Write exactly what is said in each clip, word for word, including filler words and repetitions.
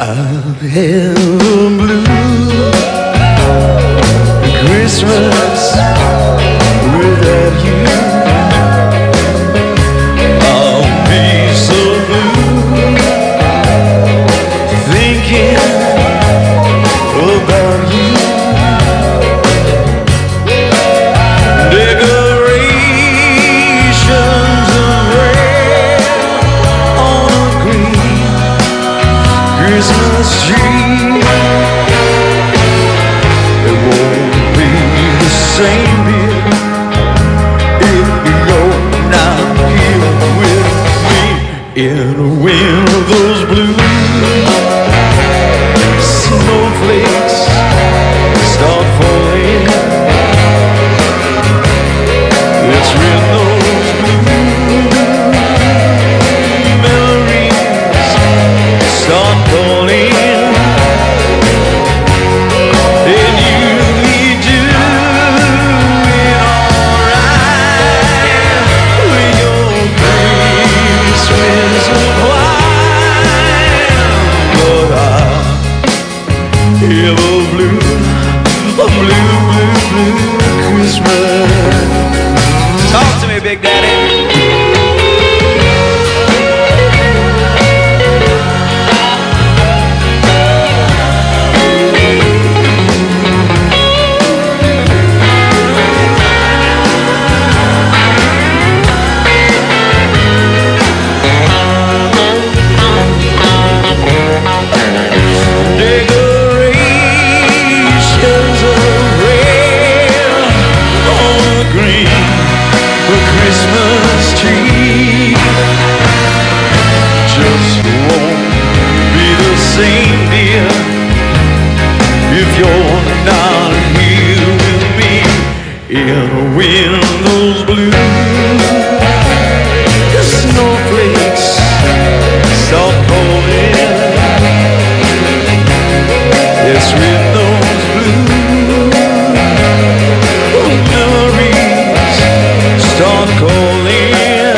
I've had blue Christmas without you. I'll be so blue thinking about you. Decorations of red on a green Christmas tree. It won't be the same, dear, if you're not here with me. In the wind of those blue snowflakes start falling. It's when those blue memories start calling. And you'll be doing alright with your Christmas of wine. But I have a blue, a blue, blue, blue Christmas. Talk to me, Big Daddy. Decorations of red on a green Christmas tree. Just won't be the same, dear, if you're not here with me. In the wind, those blue snowflakes start calling. It's with those blue memories start calling.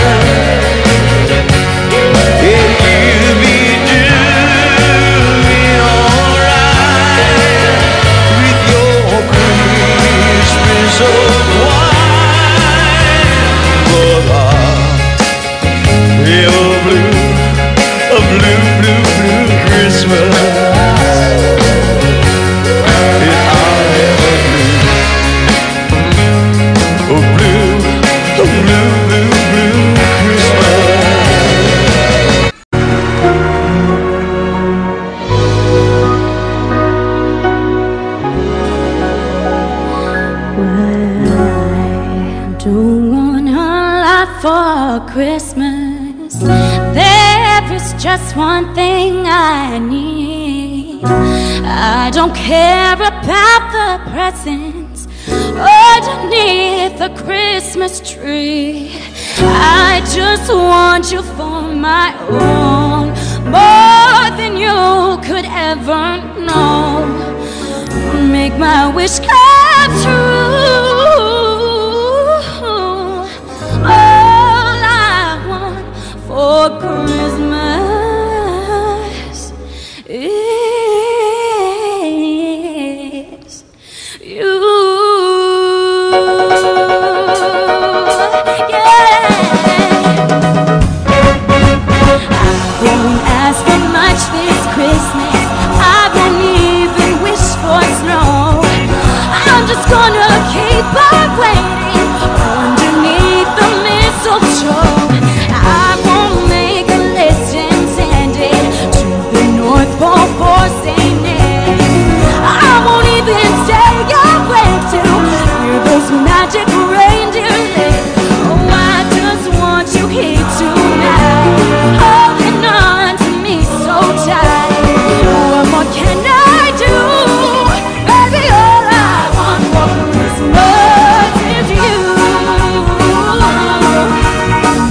And you'll be doing alright with your Christmas of wine. But I have a blue, a blue, blue, blue Christmas. For Christmas, there is just one thing I need. I don't care about the presents underneath the Christmas tree. I just want you for my own, more than you could ever know. Make my wish come true. For Christmas is you. Yeah. I won't ask for much this Christmas. I won't even wish for snow. I'm just gonna keep on waiting underneath the mistletoe. I won't make a list and send it to the North Pole for Saint Nick. I won't even stay awake to hear those magic reindeer lick. Oh, I just want you here tonight, holding on to me so tight. What more can I do? Baby, all I want for Christmas is you.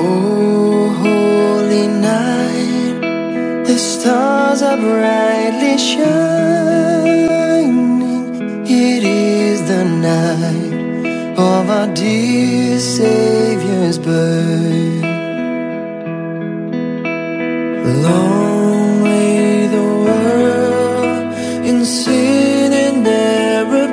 Oh, holy night, the stars are brightly shining. It is the night of our dear Savior's birth. Long lay the world in sin and error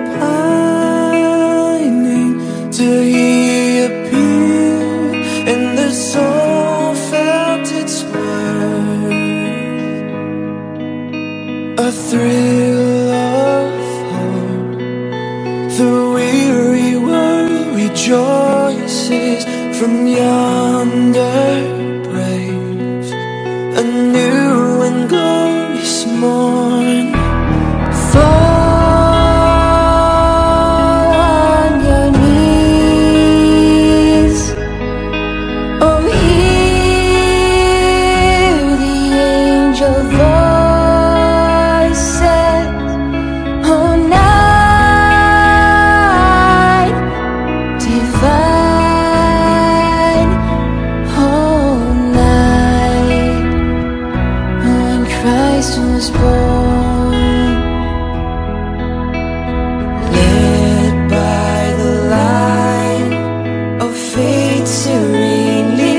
pining, till He appeared and the soul felt its worth. A thrill of hope, the weary world rejoices from yonder breaks a new and glorious morn. Fall on your knees, oh, hear the angel voices. Oh, night divine, oh, night when Christ was born. Led by the light of faith serenely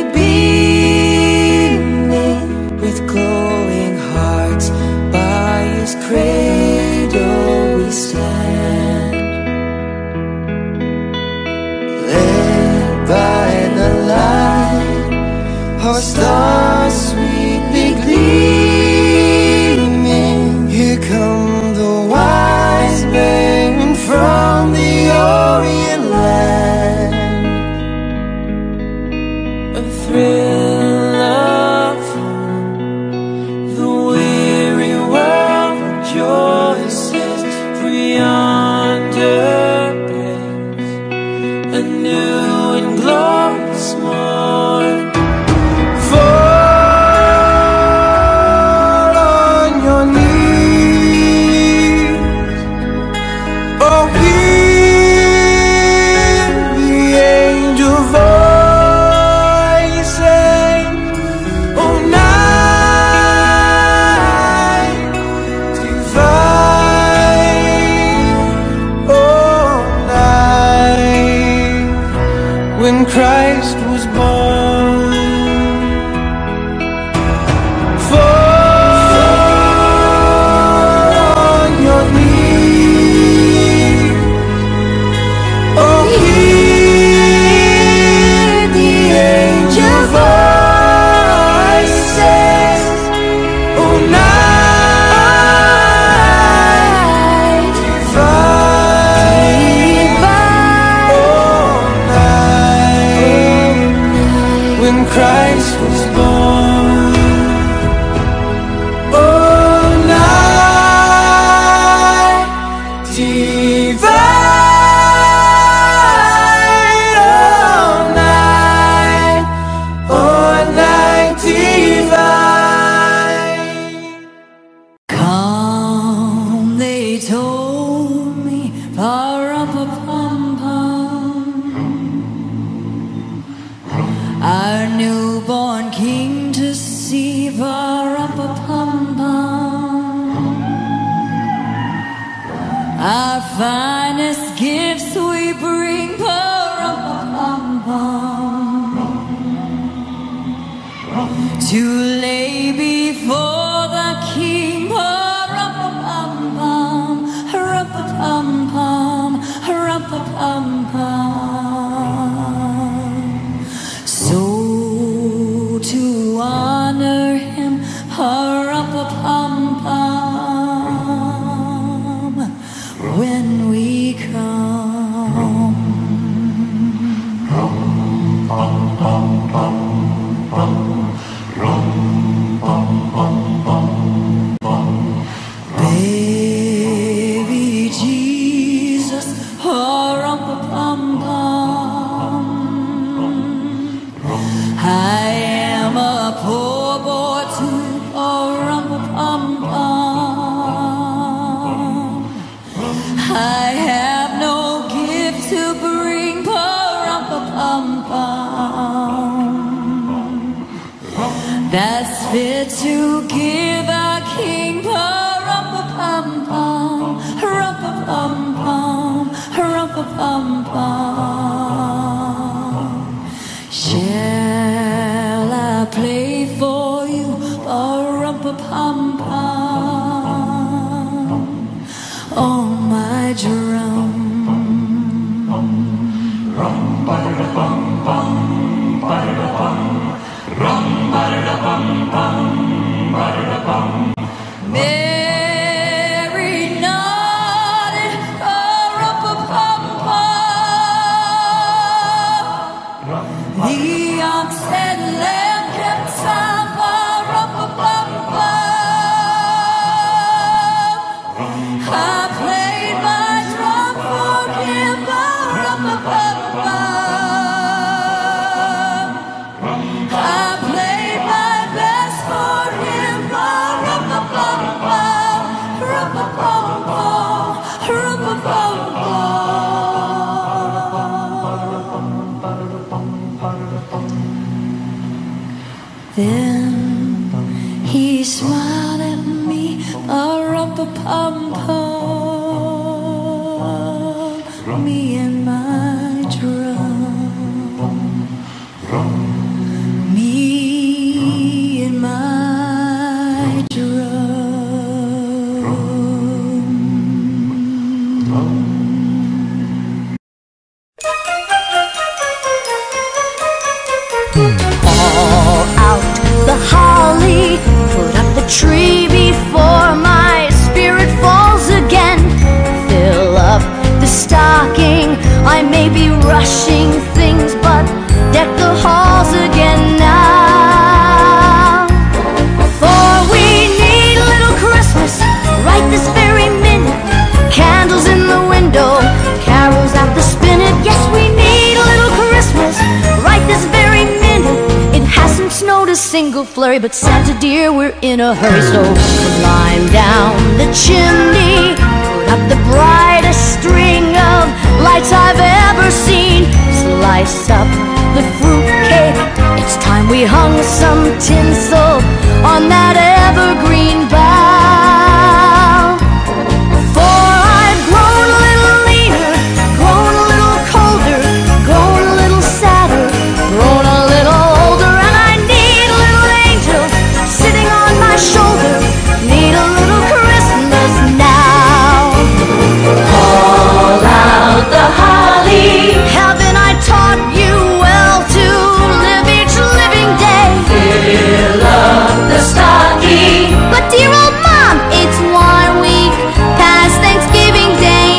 beaming, with glowing hearts by His cradle we stand. Led by the light, our stars sweetly gleaming, here come the wise men from the Orient land. A thrill of hope, the weary world rejoices, for yonder breaks a new and glorious morn. Fall on your knees, oh, hear the angel voices. Oh, night divine, oh, night when Christ was born. Fall on your knees, oh, hear the angel voices. Oh, night divine, oh, night when Christ was born. Oh, night divine, oh, night, oh, night divine. Come, they told me, pa-rum-pa-pum-pum, our newborn King to see, pa-rum-pa-pum-pum. Our finest gifts we bring, pa-rum-pa-pum-pum, to lay before the King, pa-rum-pa-pum-pum, rum-pa-pum-pum, rum-pa-pum-pum. So to honor Him, pa-rum-pa-pum-pum, when we come. Baby Jesus, pa-rum-pa-pum-pum, I am a poor boy too, pa-rum-pa-pum-pum. I have no gift to bring, pa-rum-pa-pum-pum. that's fit to give a king a rum-pa-pum-pum, rum-pa-pum-pum, rum-pa-pum-pum. Shall I play for you a rum-pa-pum-pum on my drum? Rum-ba-da-da-bum-bum, ba-da-da-bum, rum-ba-da-da-bum-bum, ba-da-da-bum. Mary nodded a rum-pa-pum-pum. The ox and lamb kept time a rum-pa-pum-pum. I played my drum for him a rum-pa-pum-pum. I played my best for him a rum-pa-pum-pum, rum-pa-pum-pum, rum-pa-pum-pum. Then he smiled at me a rum-pa-pum-pum, me and my drum, me and my drum. All out the holly, put up the tree before my spirit falls again. Fill up the stocking, I may be rushing things, but deck the halls again now. For we need a little Christmas right this very minute. Candles in the window, carols at the spinet. Yes, we need a little Christmas right this very minute. It hasn't snowed a single flurry, but Santa dear, we're in a hurry. So climb down the chimney, put up the brightest string of lights I've ever seen. Slice up the fruitcake, it's time we hung some tinsel on that evergreen bough. For I've grown a little leaner, grown a little colder, grown a little sadder, grown a little older, and I need a little angel sitting on my shoulder. Need a little Christmas now. Call out the holly, haven't I taught you well to live each living day? Fill up the stocking, but dear old mom, it's one week past Thanksgiving Day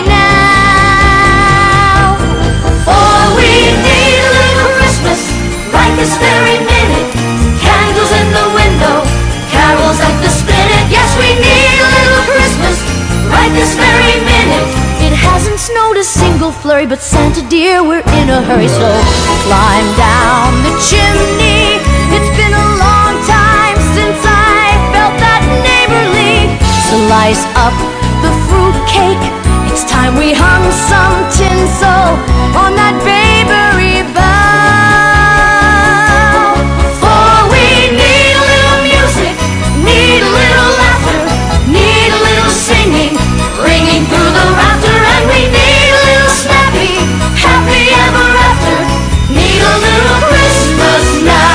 now. For we need a little Christmas right this very minute. Candles in the window, carols at the spinet. Yes, we need a little Christmas right this very minute. It hasn't snowed a single flurry, but Santa dear, we're in a hurry. So climb down the chimney, it's been a long time since I felt that neighborly. Slice up the fruitcake, it's time we hung some tinsel on that babery bough. For we need a little music, need a little laughter, need a little singing, ringing through the rafter, and we need a little snappy, happy ever after. Need a little Christmas now.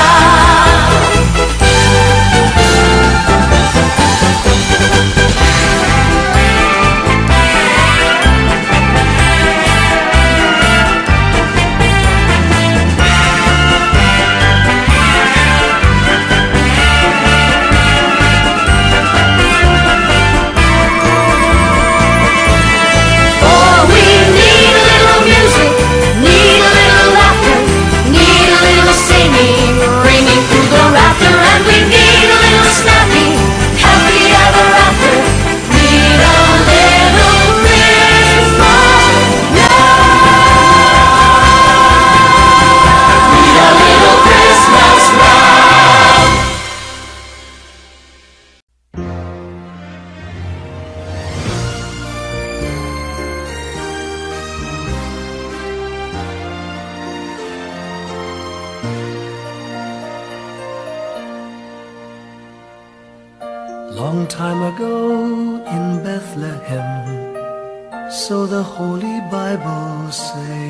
Long time ago in Bethlehem, so the Holy Bible say,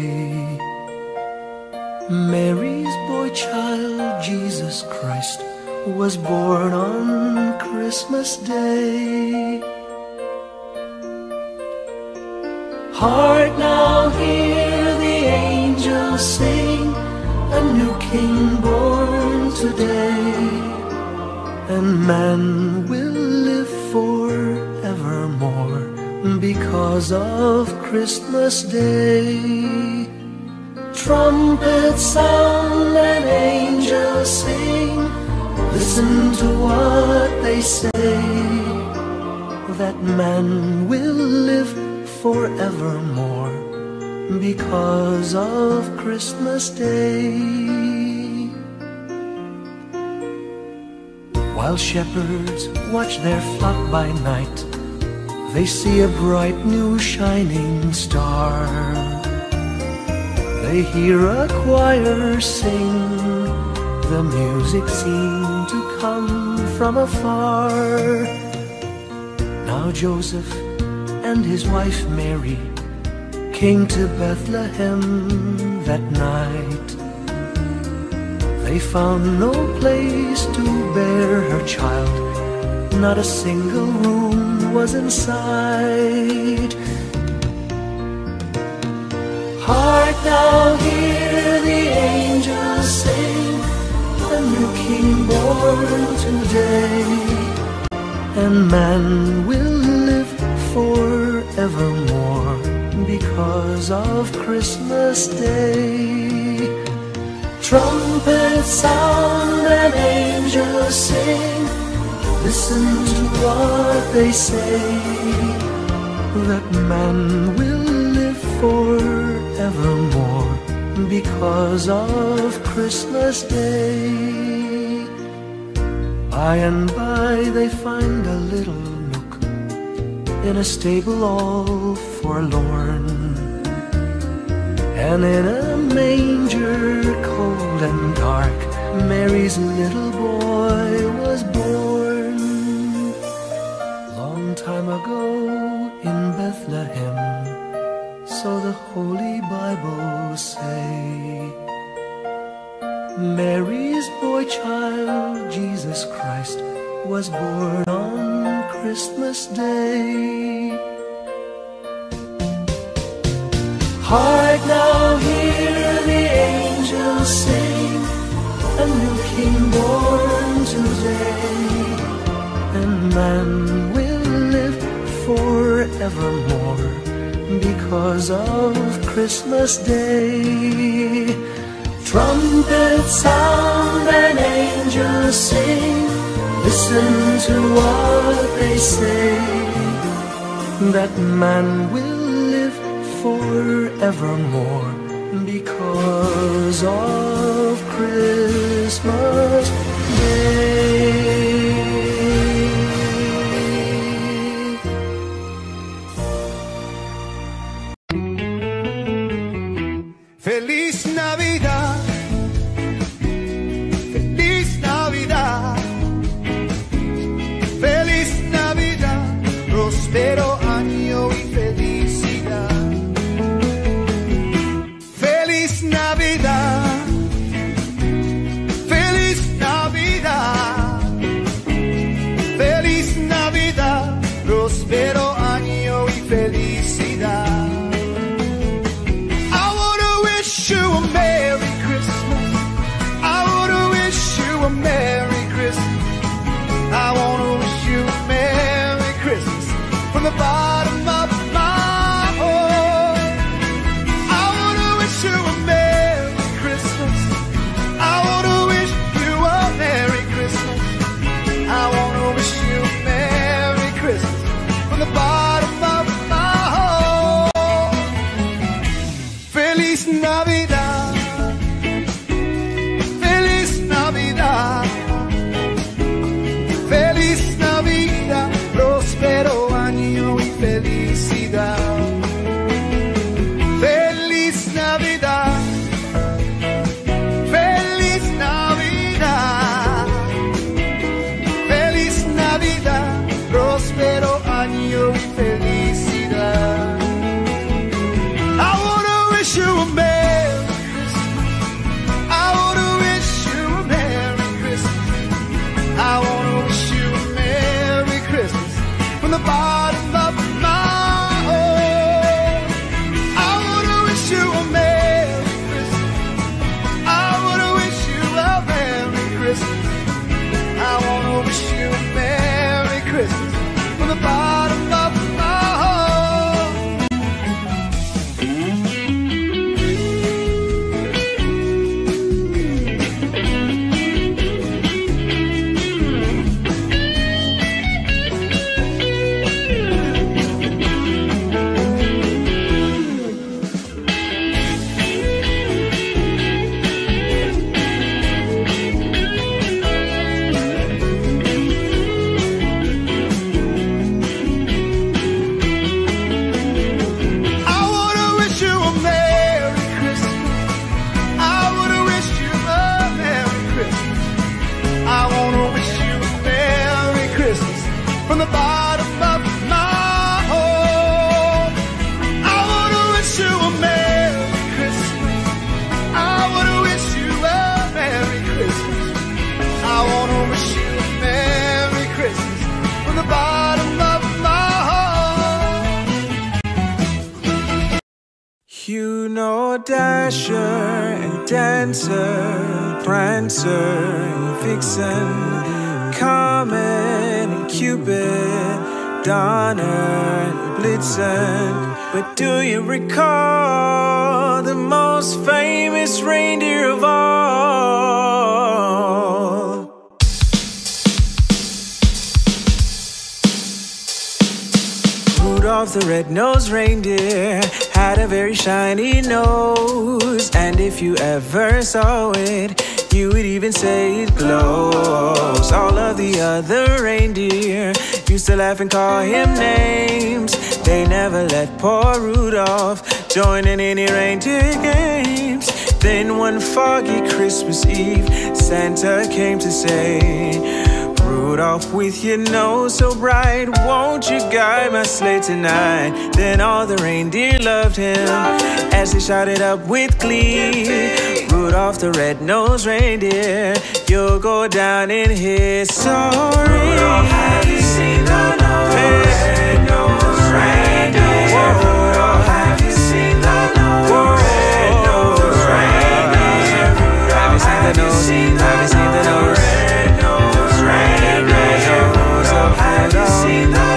Mary's boy child, Jesus Christ, was born on Christmas Day. Hark now, hear the angels sing, a new king born today, and man will live forevermore because of Christmas Day. Trumpets sound and angels sing, listen to what they say, that man will live forevermore because of Christmas Day. While shepherds watch their flock by night, they see a bright new shining star. They hear a choir sing, the music seemed to come from afar. Now Joseph and his wife Mary came to Bethlehem that night. They found no place to bear her child, not a single room was in sight. Hark now, hear the angels sing, a new king born today, and man will live forevermore because of Christmas Day. Trumpets sound and angels sing, listen to what they say, that man will live forevermore because of Christmas Day. By and by they find a little nook in a stable all forlorn, and in a manger cold and dark, Mary's little boy was born. Long time ago in Bethlehem, so the Holy Bible say, Mary's boy child, Jesus Christ, was born on Christmas Day. Hark now, hear the angels sing, a new king born today, and man will live forevermore because of Christmas Day. Trumpets sound and angels sing, listen to what they say, that man will live forevermore because of Christmas Day. Feliz Navidad, feliz Navidad, feliz Navidad, próspero año y felicidad. Feliz Navidad, feliz Navidad, feliz Navidad, próspero año y felicidad. You a Merry Christmas. I wanna wish you a Merry Christmas. I wanna wish you a Merry Christmas from the bottom of my heart. I wanna wish you a Merry Christmas. I wanna wish you a Merry Christmas. I wanna wish you a Merry Christmas from the bottom of my heart. Feliz Navidad, Feliz Navidad, Feliz Oh, Dasher and Dancer, Prancer and Vixen, Comet and Cupid, Donner and Blitzen. But do you recall the most famous reindeer of all? Rudolph the red-nosed reindeer had a very shiny nose, and if you ever saw it, you would even say it glows. All of the other reindeer used to laugh and call him names. They never let poor Rudolph join in any reindeer games. Then one foggy Christmas Eve, Santa came to say, Rudolph, with your nose so bright, won't you guide my sleigh tonight? Then all the reindeer loved him as they shouted up with glee, Rudolph the red-nosed reindeer, you'll go down in history. Rudolph, have you seen the red-nosed reindeer? Rudolph, have you seen the red-nosed reindeer? Have you seen the nose? Have you seen the nose? Red-nosed reindeer. Have you seen the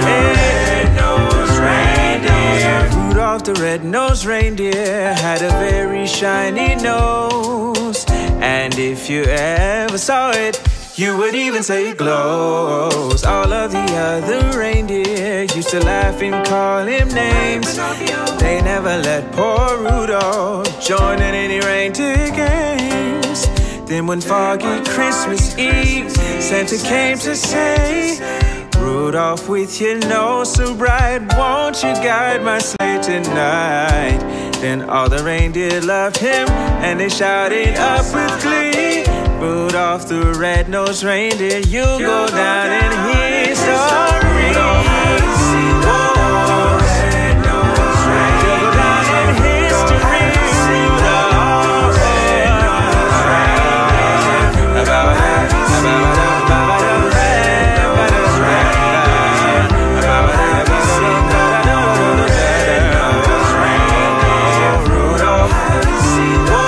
red-nosed reindeer? Rudolph the red-nosed reindeer had a very shiny nose, and if you ever saw it, you would even say it glows. All of the other reindeer used to laugh and call him names. They never let poor Rudolph join in any reindeer games. Then one foggy Christmas Eve, Santa came to say, Rudolph, with your nose so bright, won't you guide my sleigh tonight? Then all the reindeer loved him, and they shouted up with glee, Rudolph the red-nosed reindeer, you'll go down in history. Rudolph, have you seen the red-nosed reindeer? You'll go down in history. Rudolph, red-nosed reindeer. About have you seen the red-nosed reindeer? About have you seen the red-nosed reindeer? Rudolph, have you seen the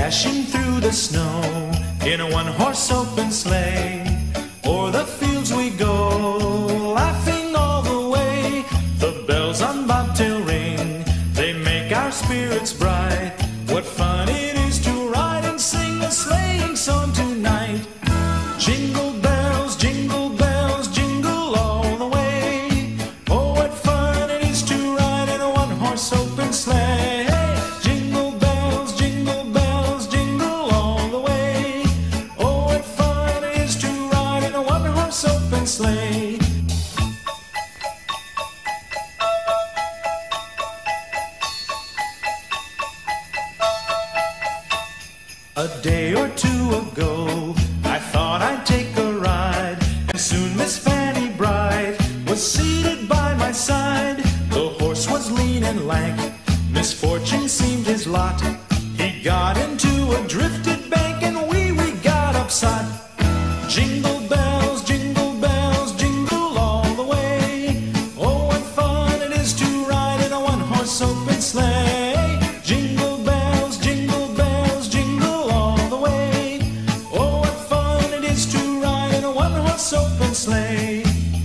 dashing through the snow in a one-horse open sleigh. O'er the fields we go, laughing all the way. The bells on bobtail ring, they make our spirits bright. What fun it is to ride and sing a sleighing song tonight. Jingle bells, jingle bells, jingle all the way. Oh, what fun it is to ride in a one-horse open sleigh. Jingle bells, jingle bells, jingle all the way. Oh, what fun it is to ride in a one-horse open sleigh. A day or two ago, I thought I'd take a ride, and soon Miss Fanny Bright was seated by my side. The horse was lean and lank, misfortune seemed his lot. He got into a drifted bank, and we, we got upset. Jingle bells, jingle bells, jingle all the way. Oh, what fun it is to ride in a one-horse open sleigh. Jingle bells, jingle bells, jingle all the way. Oh, what fun it is to ride in a one-horse open sleigh.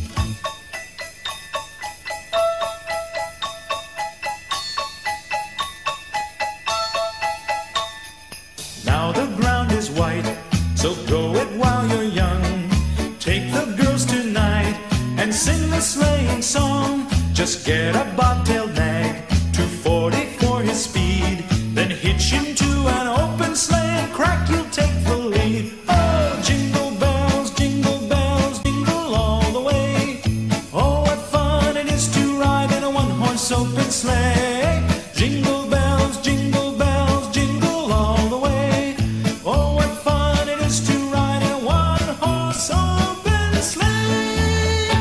Now the ground is white, so go it while you're young. Take the girls tonight and sing the sleighing song. Just get a bobtail nag, two forty for his speed. Then hitch him to an open sleigh and crack, you'll take the lead. Oh, jingle bells, jingle bells, jingle all the way. Oh, what fun it is to ride in a one-horse open sleigh. Jingle bells, jingle bells, jingle all the way. Oh, what fun it is to ride in a one-horse open sleigh.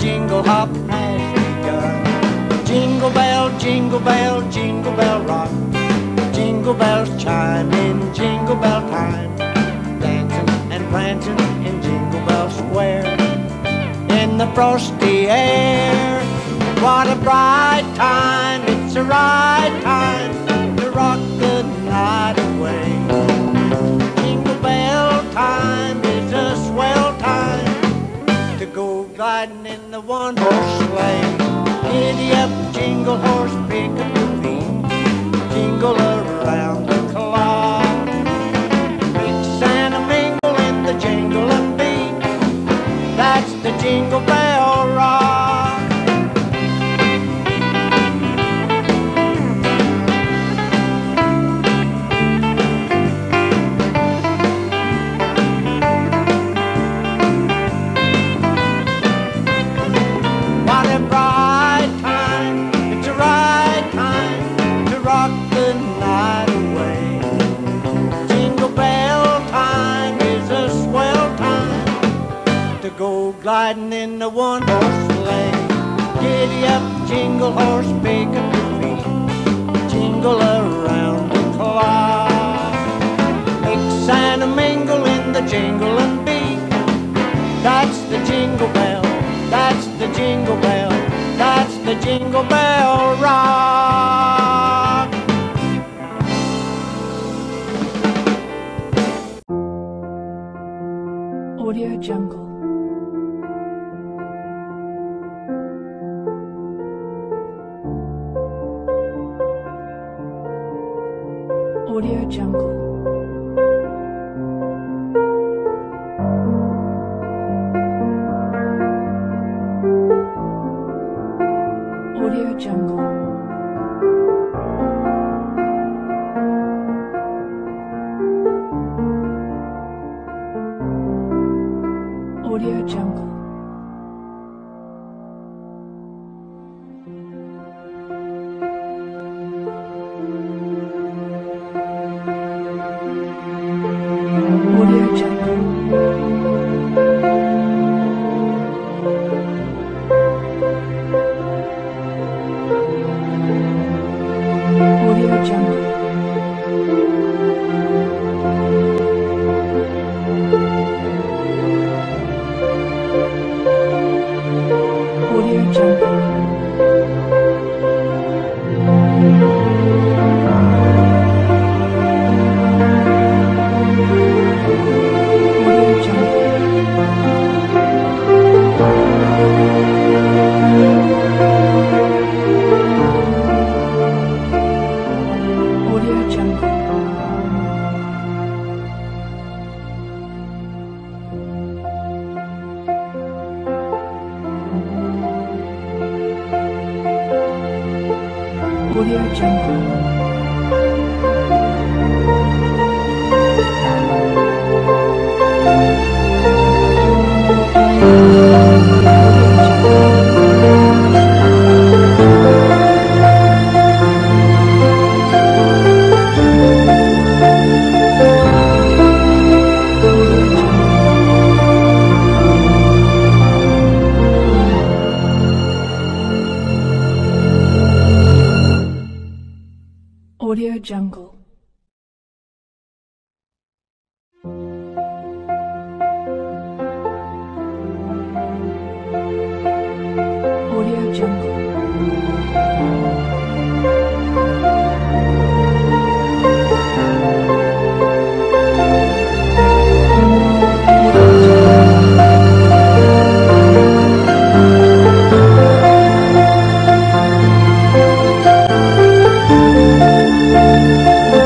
jingle hop has begun. Jingle bell, jingle bell, jingle bell rock. Jingle bells chime in jingle bell time. Dancing and prancing in Jingle Bell Square. In the frosty air, what a bright time. It's a right time to rock the night away. Jingle bell time is a swell time to go gliding in the one-horse sleigh. Giddy up, jingle horse, pick up your feet. Jingle around the clock. Mix and a mingle in the jingle and beat. That's the Jingle Bell Rock. What a bright time, it's a right time to rock the night away. Jingle bell time is a swell time to go gliding in the one-horse sleigh. Giddy up, jingle horse, pick up your feet. Jingle around the clock. Mix and a mingle in the jingle and beat. That's the jingle bell, that's the jingle bell, that's the Jingle Bell Rock. Audio Jungle. Audio Jungle. Audio Jungle. Audio Jungle. Audio Jungle. Audio Jungle. Audio Jungle. Audio Jungle. Audio Jungle. Audio Jungle. Audio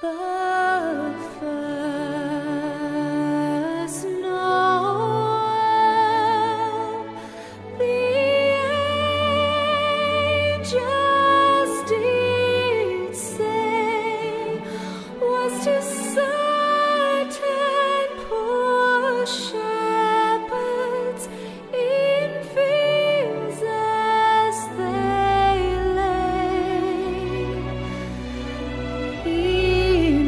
The first Noel, the angels did say, was to certain poor shepherds in fields as they lay. In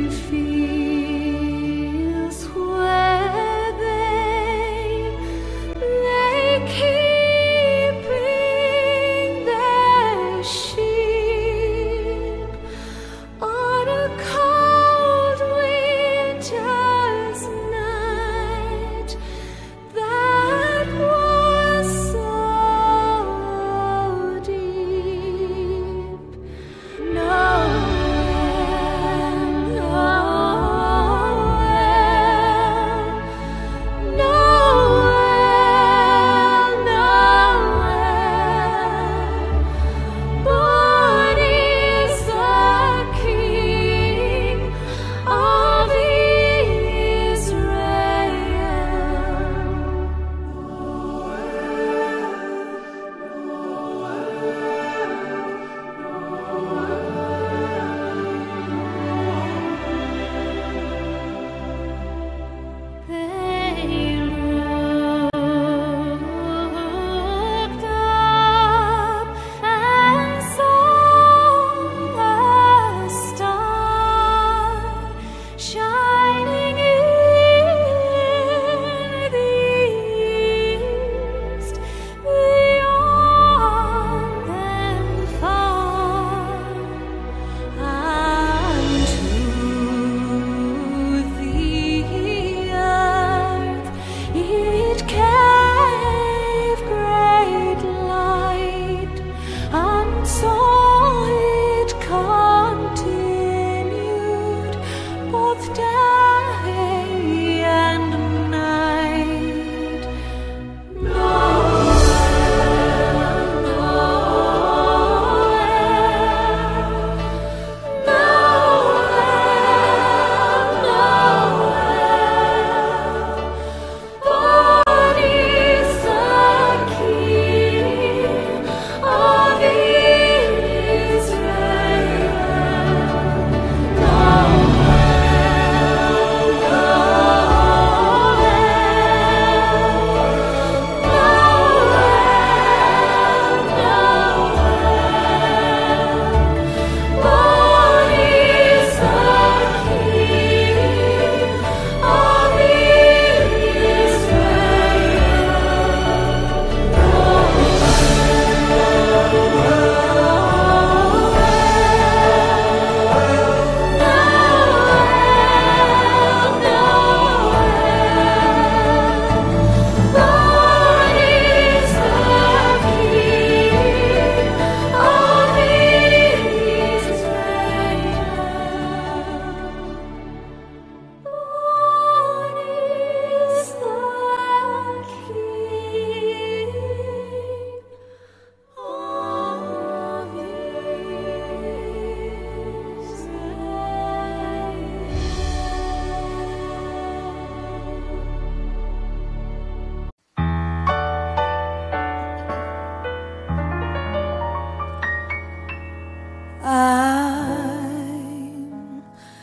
fields where they lay keeping their sheep on a cold winter's night that was so deep. Noel, Noel, Noel, Noel, born is the King of They looked up and saw a star shining in the east, beyond them far, unto the earth it gave great light, and so it continued both day and night. Noel, Noel, Noel, born is the King of Israel. I'm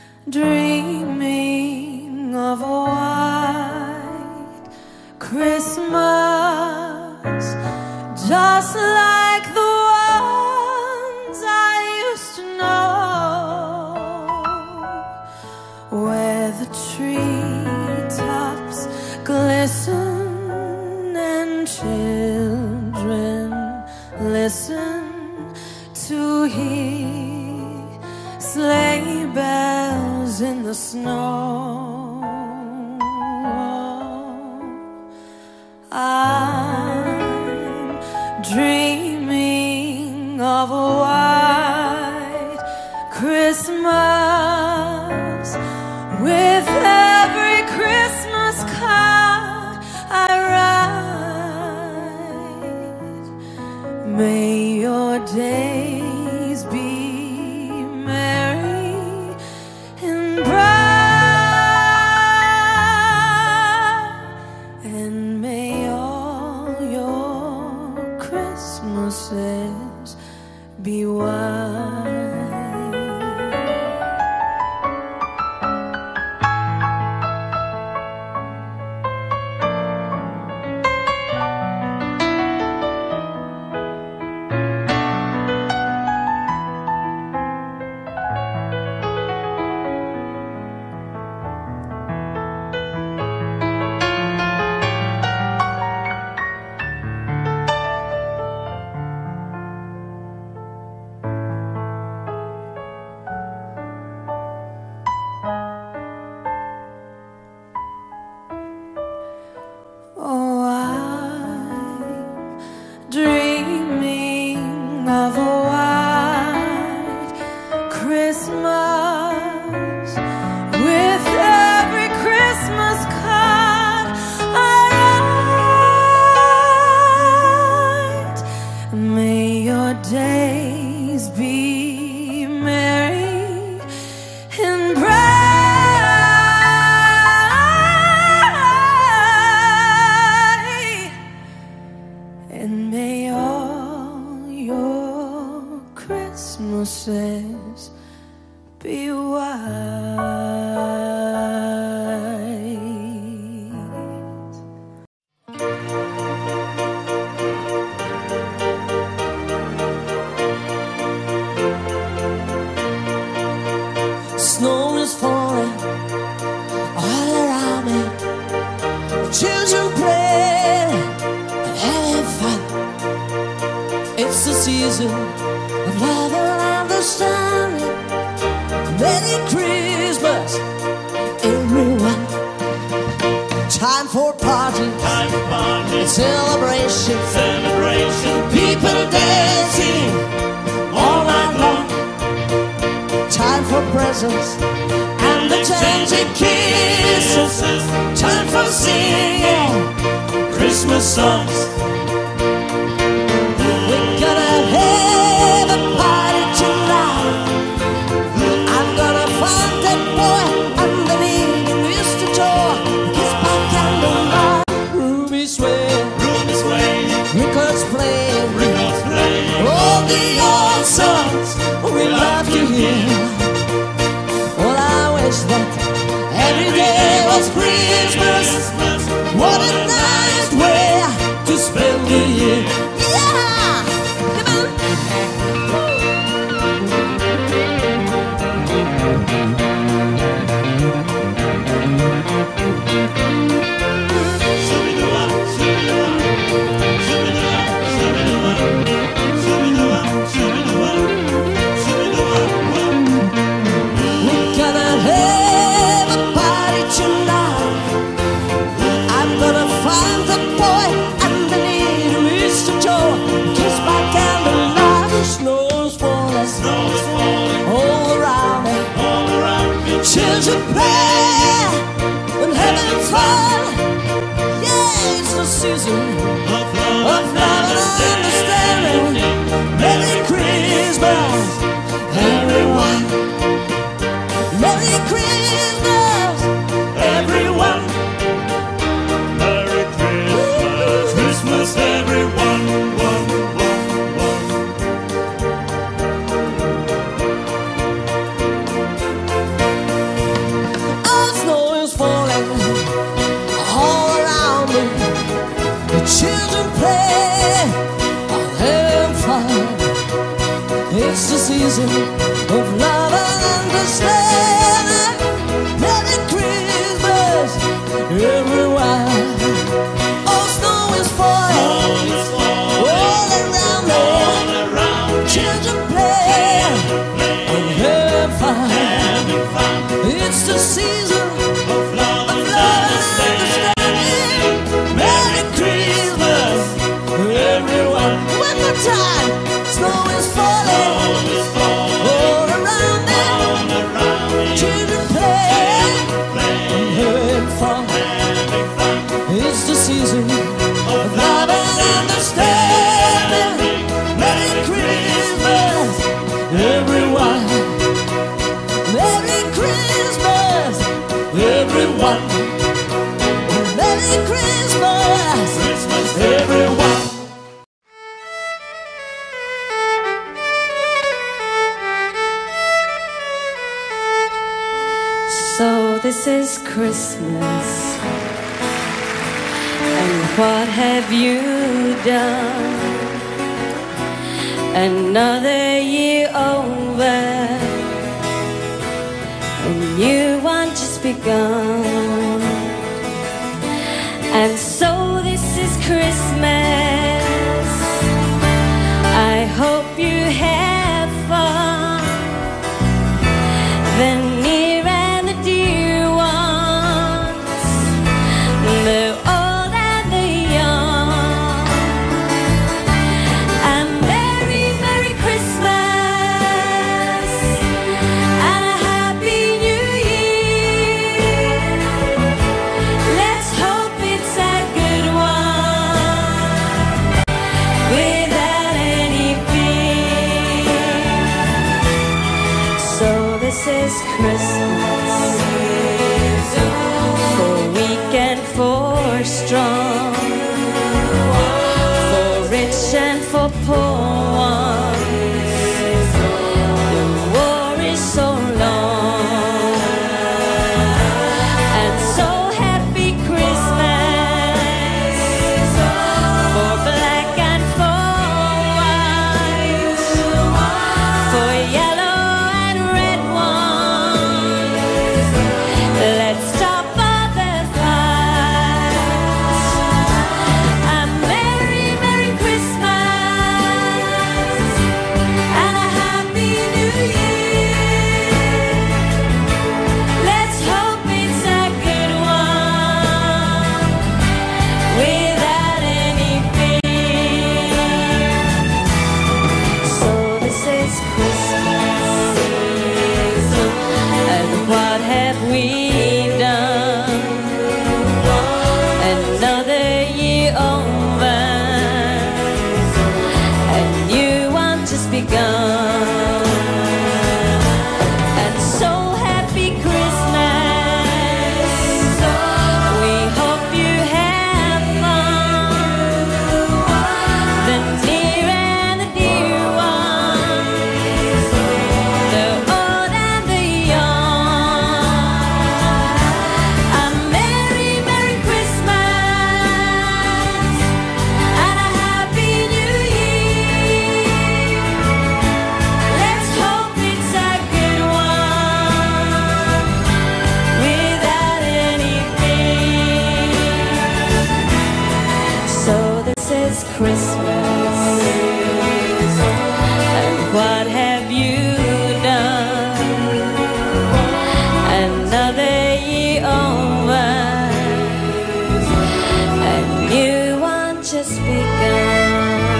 dreaming of a white Christmas, just like the ones I used to know, where the treetops glisten and children listen to hear sleigh bells in the snow. I'm dreaming of a white Christmas, with every Christmas card I write. May your days be merry and postcard I write. May your days be merry and bright, and may all your Christmases be white. Snow is falling all around me. Children play and having fun. It's the season of love and understanding. Merry Christmas, everyone. Time for party, Time for party, celebration, celebration, people dancing all night long. Time for presents and the changing kisses. Time for singing Christmas songs. We're gonna have a party tonight. I'm gonna find that boy underneath the mistletoe. Kiss my candlelight. Room is swaying, Room is swaying, records playing, records playing. all the old songs we love to hear. Well, I wish that every day was Christmas. What a nice way to spend the year. Yeah! Come on! Shoo-be-doo-wah, shoo-be-doo-wah, shoo-be-doo-wah, shoo-be-doo-wah, shoo-be-doo-wah, shoo-be-doo-wah, shoo-be-doo-wah. We're gonna have a party tonight. I'm gonna find the boy underneath the mistletoe. Kiss my candlelight. The snow's falling Snow is falling all around me. all around me. Children play and having fun. Yeah, it's the season Of love of love and understanding. Merry Christmas, everyone. Merry Christmas, everyone. Merry Christmas, Christmas, everyone. One, one, one. Oh, snow is falling all around me. The children play, are having fun. It's the season of love and understanding. Merry Christmas, everyone. Oh, snow is falling All is falling all around me. all around me. Children play, and having fun. Having fun It's the season of love of and love and understanding. understanding. Merry Christmas, everyone. One more time. Snow is falling All is falling all around me. all around me. Children play Play, and having fun. having fun It's the season of of love and understanding. Merry Christmas, everyone. Merry Christmas, everyone. Merry Christmas, Christmas, everyone. So this is Christmas, and what have you done? Another year over, a new one just begun. And so this is Christmas. I hope you have fun. The near and the dear ones, the old and the young. A merry, merry Christmas and a happy new year. just begun.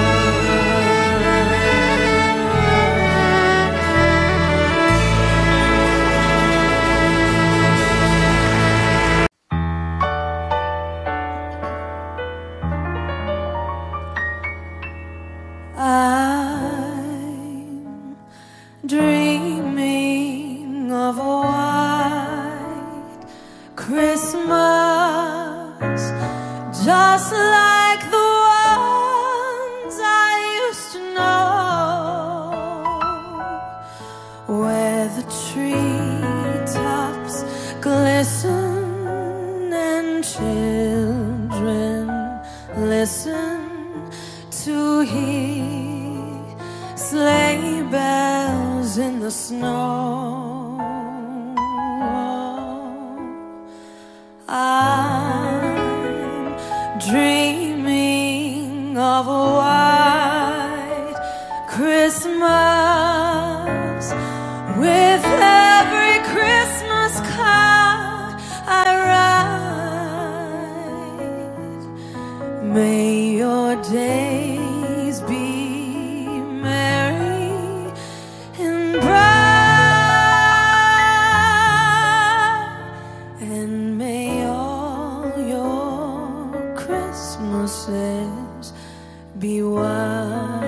I'm dreaming of a white Christmas, just like the ones I used to know, where the treetops glisten and children listen to hear sleigh bells in the snow. I'm dreaming of a white Christmas, with every Christmas card I write. May your days be merry and bright, and may all your Christmases be white.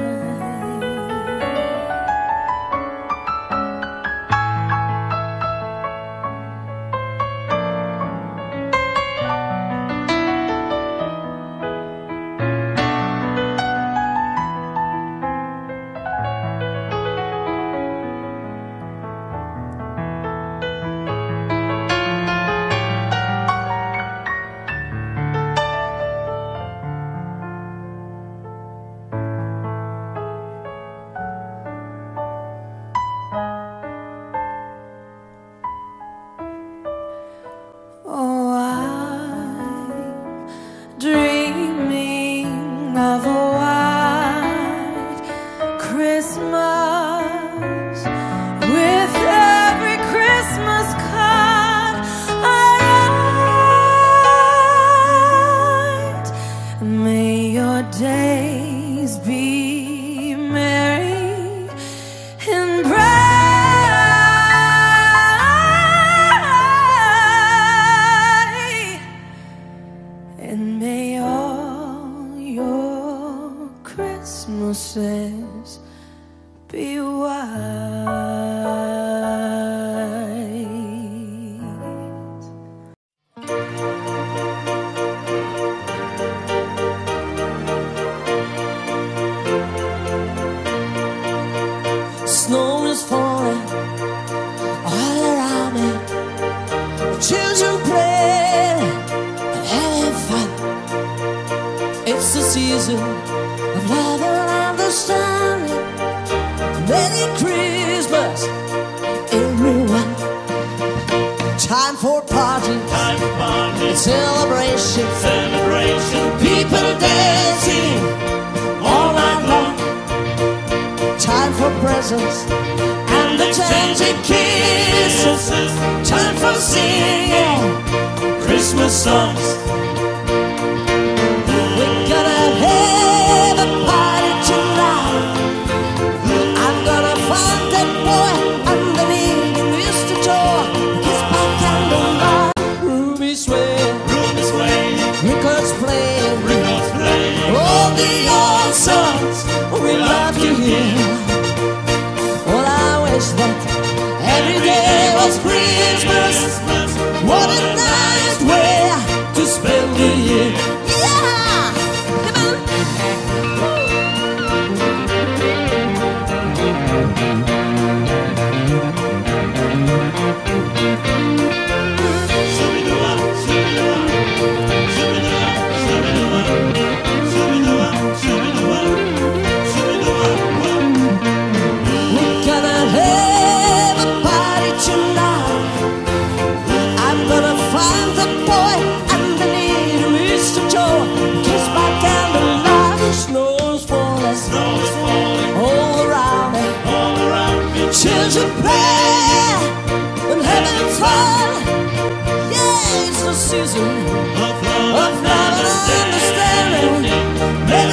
Oh, I'm dreaming of a white Christmas, with every Christmas card I write. May your days be merry and bright, and may all your Christmases be white. Snow is falling all around me. Children play and having fun. It's the season of love and understanding. Merry Christmas, everyone. Time for party, Time for party, celebration, celebration, people dancing all night long. Time for presents and exchanging kisses. Time for singing Christmas songs. We're gonna have a party tonight. I'm gonna find that boy underneath the mistletoe. Kiss my candlelight. Room is swaying, Room is swaying, records playing, records playing. all the old songs we love to hear. Well, I wish that every day was Christmas. What a nice way to spend the year. Yeah! Come on! Shoo-be-doo-wah, shoo-be-doo-wah, shoo-be-doo-wah, shoo-be-doo-wah, shoo-be-doo-wah, shoo-be-doo-wah, shoo-be-doo-wah. We're gonna have a party tonight. I'm gonna find the boy underneath the mistletoe. Kiss my candlelight. The snow's falling, Snow is falling all around me. all around me. Children play and having fun. Yeah, it's the season Of love of love and understanding.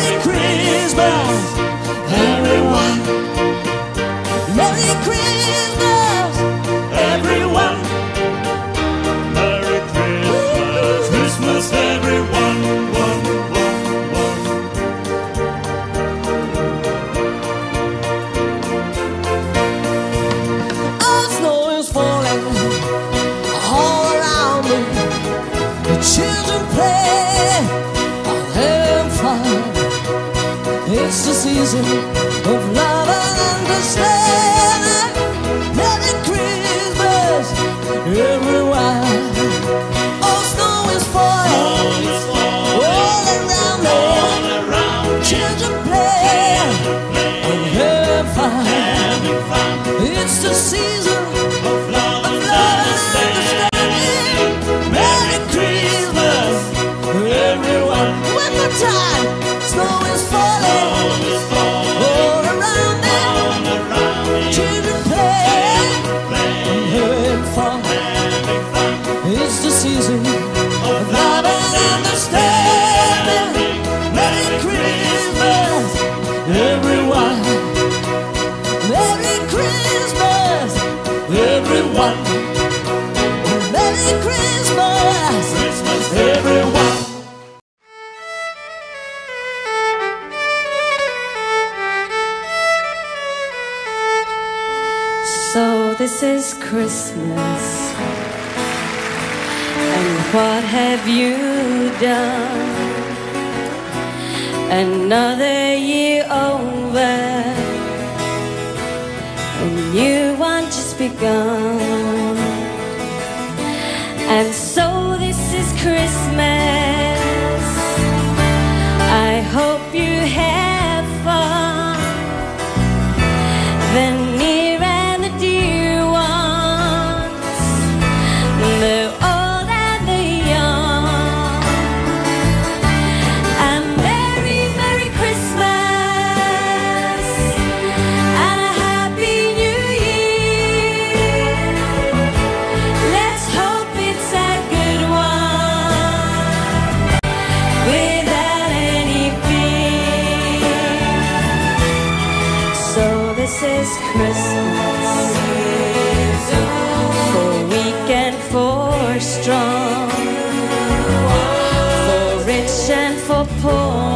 children play, having fun. It's the season of love and understanding. Merry Christmas, everyone. Oh, snow is falling all around me. Children play and have fun. It's the season of love and understanding. Merry Christmas, everyone. One more time. Snow is falling all around me. Children play and have fun. It's the season of love and understanding. Merry Christmas, everyone. Merry Christmas, everyone. Merry Christmas, everyone. So this is Christmas, and what have you done? Another year over, a new one just begun. And so this is Christmas, I hope you have fun. The near and the dear ones, the old and the young. A merry, merry Christmas and a happy new year. Let's hope it's a good one without any fear. So this is Christmas, for weak and for strong, for rich and for poor.